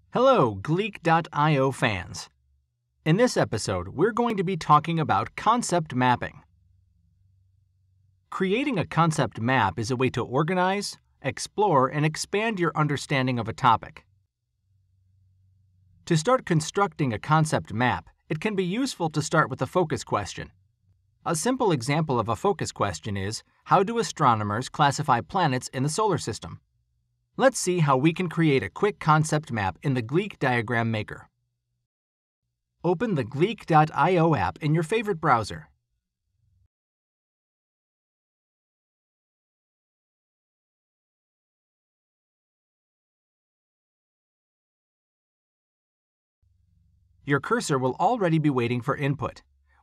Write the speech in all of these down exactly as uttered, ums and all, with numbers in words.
Hello, Gleek dot i o fans. In this episode, we're going to be talking about concept mapping. Creating a concept map is a way to organize, explore, and expand your understanding of a topic. To start constructing a concept map, it can be useful to start with a focus question. A simple example of a focus question is, how do astronomers classify planets in the solar system? Let's see how we can create a quick concept map in the Gleek Diagram Maker. Open the Gleek dot i o app in your favorite browser. Your cursor will already be waiting for input.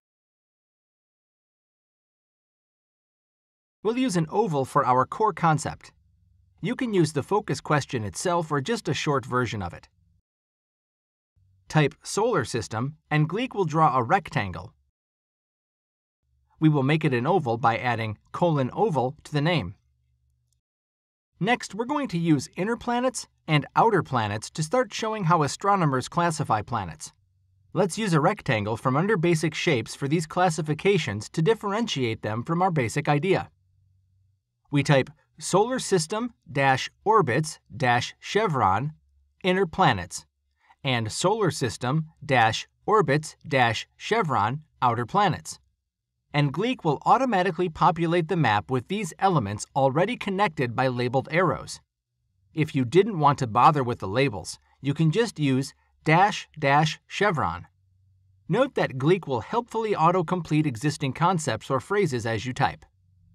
We'll use an oval for our core concept. You can use the focus question itself or just a short version of it. Type solar system and Gleek will draw a rectangle. We will make it an oval by adding colon oval to the name. Next, we're going to use inner planets and outer planets to start showing how astronomers classify planets. Let's use a rectangle from under basic shapes for these classifications to differentiate them from our basic idea. We type solar system dash orbits dash chevron inner planets and solar system dash orbits dash chevron outer planets. And Gleek will automatically populate the map with these elements already connected by labeled arrows. If you didn't want to bother with the labels, you can just use dash dash chevron. Note that Gleek will helpfully autocomplete existing concepts or phrases as you type.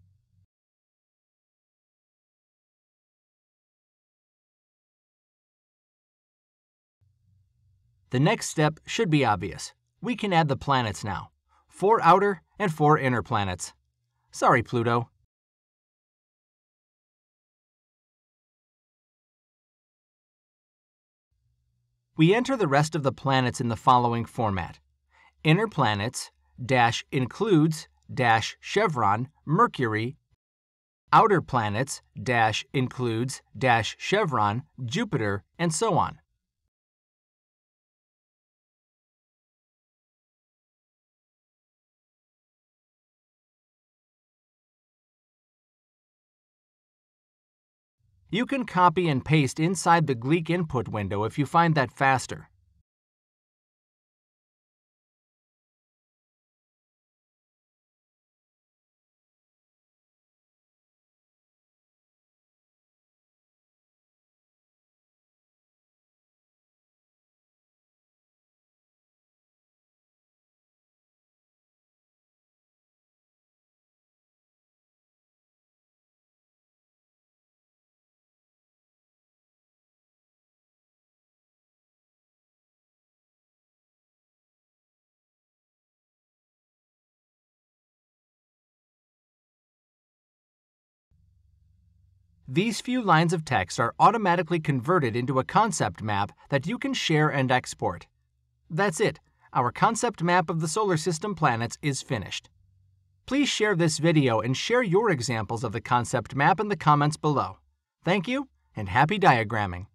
The next step should be obvious. We can add the planets now. Four outer and four inner planets. Sorry, Pluto. We enter the rest of the planets in the following format. Inner planets, dash includes, dash chevron, Mercury. Outer planets, dash includes, dash chevron, Jupiter, and so on. You can copy and paste inside the Gleek input window if you find that faster. These few lines of text are automatically converted into a concept map that you can share and export. That's it. Our concept map of the solar system planets is finished. Please share this video and share your examples of the concept map in the comments below. Thank you, and happy diagramming!